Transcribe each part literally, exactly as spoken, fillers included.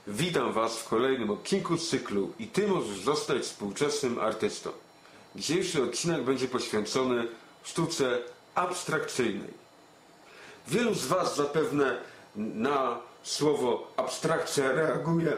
Witam Was w kolejnym odcinku z cyklu I Ty możesz zostać współczesnym artystą. Dzisiejszy odcinek będzie poświęcony sztuce abstrakcyjnej. Wielu z Was zapewne na słowo abstrakcja reaguje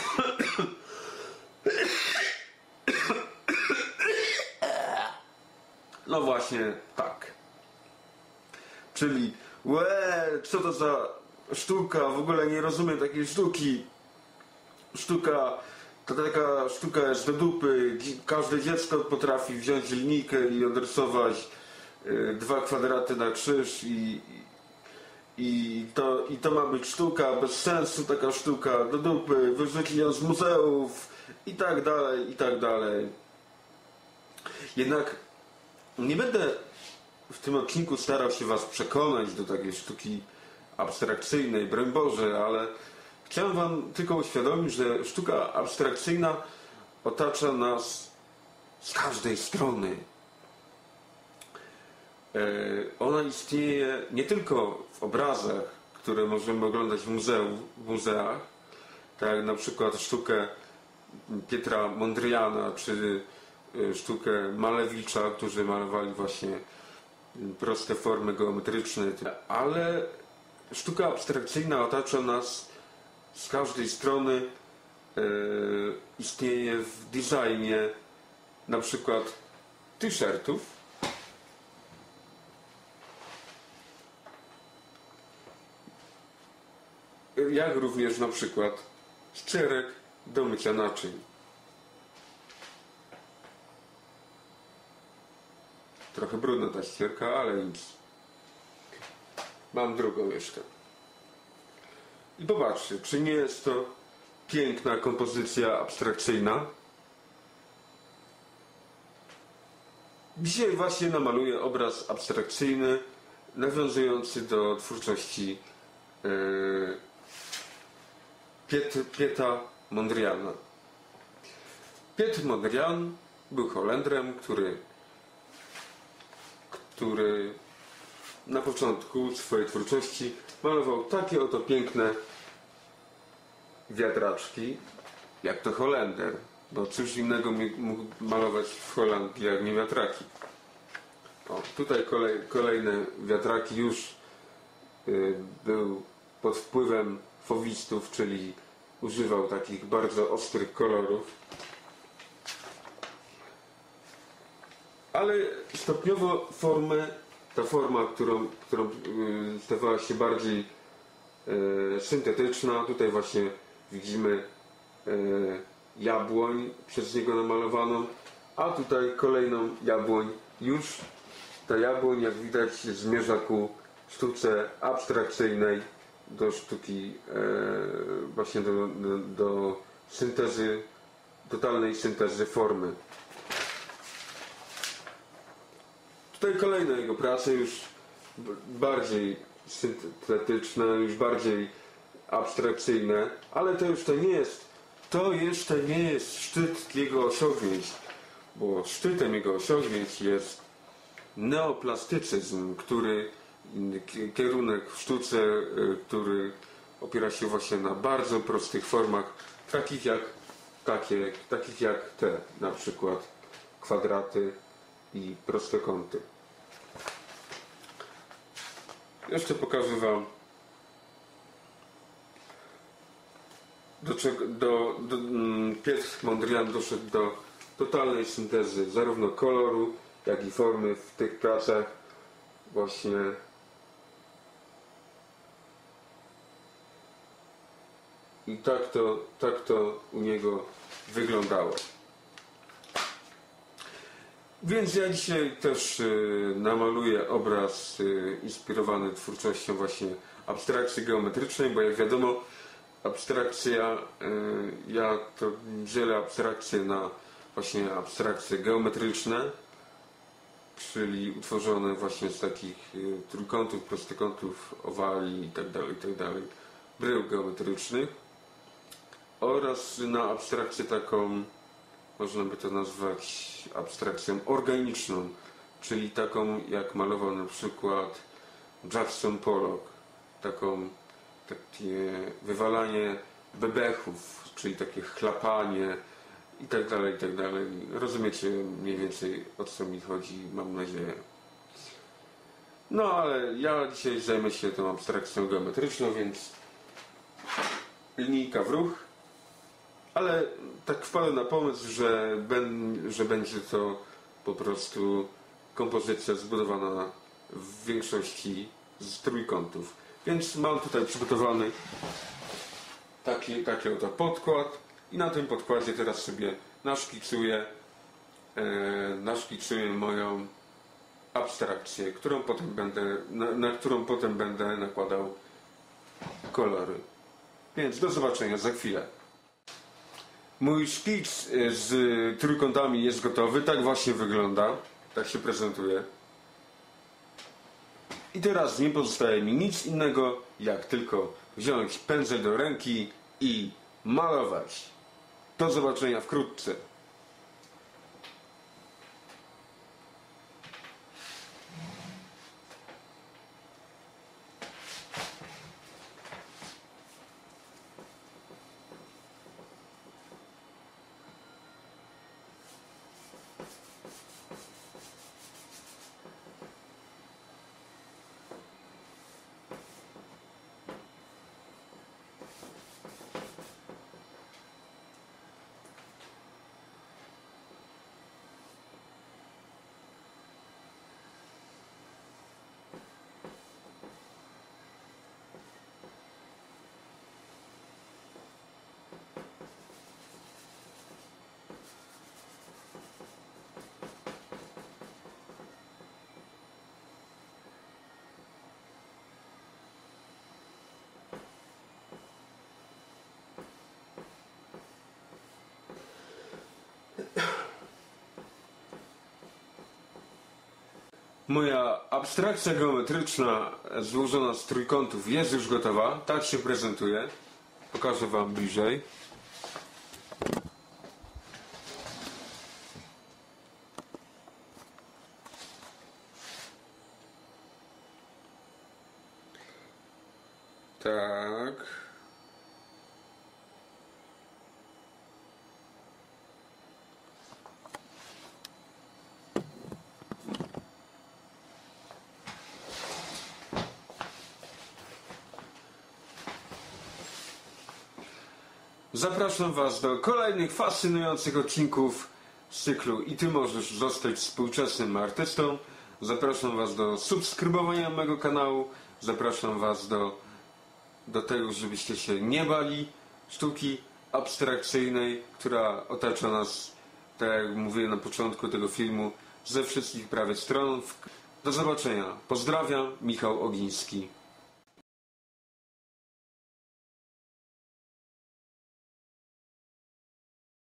no właśnie tak. Czyli łe, co to za sztuka, w ogóle nie rozumiem takiej sztuki. Sztuka, to taka sztuka jest do dupy. Każde dziecko potrafi wziąć linijkę i odrysować y, dwa kwadraty na krzyż i, i, to, i to ma być sztuka, bez sensu taka sztuka, do dupy, wyrzucili ją z muzeów i tak dalej, i tak dalej. Jednak nie będę w tym odcinku starał się Was przekonać do takiej sztuki abstrakcyjnej, broń Boże, ale chciałem Wam tylko uświadomić, że sztuka abstrakcyjna otacza nas z każdej strony. Ona istnieje nie tylko w obrazach, które możemy oglądać w, muzeum, w muzeach, tak jak na przykład sztukę Pietra Mondriana, czy sztukę Malewicza, którzy malowali właśnie proste formy geometryczne, ale sztuka abstrakcyjna otacza nas z każdej strony. E, istnieje w designie na przykład t-shirtów, jak również na przykład ścierek do mycia naczyń. Trochę brudna ta ścierka, ale nic. Mam drugą jeszcze. I popatrzcie, czy nie jest to piękna kompozycja abstrakcyjna? Dzisiaj właśnie namaluję obraz abstrakcyjny nawiązujący do twórczości yy, Piet, Pieta Mondriana. Piet Mondrian był Holendrem, który który na początku swojej twórczości malował takie oto piękne wiatraczki, jak to Holender, bo cóż innego mógł malować w Holandii, jak nie wiatraki. O, tutaj kolej, kolejne wiatraki już y, był pod wpływem fowistów, czyli używał takich bardzo ostrych kolorów. Ale stopniowo formę, ta forma, którą, którą yy, stawała się bardziej yy, syntetyczna. Tutaj właśnie widzimy yy, jabłoń przez niego namalowaną, a tutaj kolejną jabłoń. Już ta jabłoń, jak widać, zmierza ku sztuce abstrakcyjnej, do sztuki yy, właśnie do, do, do syntezy, totalnej syntezy formy. Tutaj kolejne jego prace, już bardziej syntetyczne, już bardziej abstrakcyjne, ale to już to nie jest, to jeszcze nie jest szczyt jego osiągnięć, bo szczytem jego osiągnięć jest neoplastycyzm, który, kierunek w sztuce, który opiera się właśnie na bardzo prostych formach, takich jak, takie, takich jak te, na przykład kwadraty i prostokąty. Jeszcze pokażę Wam, do czego do, do, um, Piet Mondrian doszedł do totalnej syntezy zarówno koloru, jak i formy w tych pracach. Właśnie i tak to, tak to u niego wyglądało. Więc ja dzisiaj też y, namaluję obraz y, inspirowany twórczością właśnie abstrakcji geometrycznej, bo jak wiadomo, abstrakcja, y, ja to dzielę abstrakcję na właśnie abstrakcje geometryczne, czyli utworzone właśnie z takich y, trójkątów, prostokątów, owali itd., itd., brył geometrycznych, oraz na abstrakcję taką, można by to nazwać abstrakcją organiczną, czyli taką jak malował na przykład Jackson Pollock, taką, takie wywalanie bebechów, czyli takie chlapanie i tak dalej, i tak dalej. Rozumiecie mniej więcej, o co mi chodzi, mam nadzieję. No ale ja dzisiaj zajmę się tą abstrakcją geometryczną, więc linijka w ruch, ale tak wpadłem na pomysł, że, ben, że będzie to po prostu kompozycja zbudowana w większości z trójkątów. Więc mam tutaj przygotowany taki, taki oto podkład i na tym podkładzie teraz sobie naszkicuję, e, naszkicuję moją abstrakcję, którą potem będę, na, na którą potem będę nakładał kolory. Więc do zobaczenia za chwilę. Mój szkic z trójkątami jest gotowy, tak właśnie wygląda, tak się prezentuje. I teraz nie pozostaje mi nic innego, jak tylko wziąć pędzel do ręki i malować. Do zobaczenia wkrótce. Moja abstrakcja geometryczna złożona z trójkątów jest już gotowa. Tak się prezentuje. Pokażę wam bliżej. Tak. Zapraszam was do kolejnych fascynujących odcinków z cyklu I ty możesz zostać współczesnym artystą. Zapraszam was do subskrybowania mojego kanału. Zapraszam was do, do tego, żebyście się nie bali sztuki abstrakcyjnej, która otacza nas, tak jak mówiłem na początku tego filmu, ze wszystkich prawie stron. Do zobaczenia. Pozdrawiam, Michał Ogiński.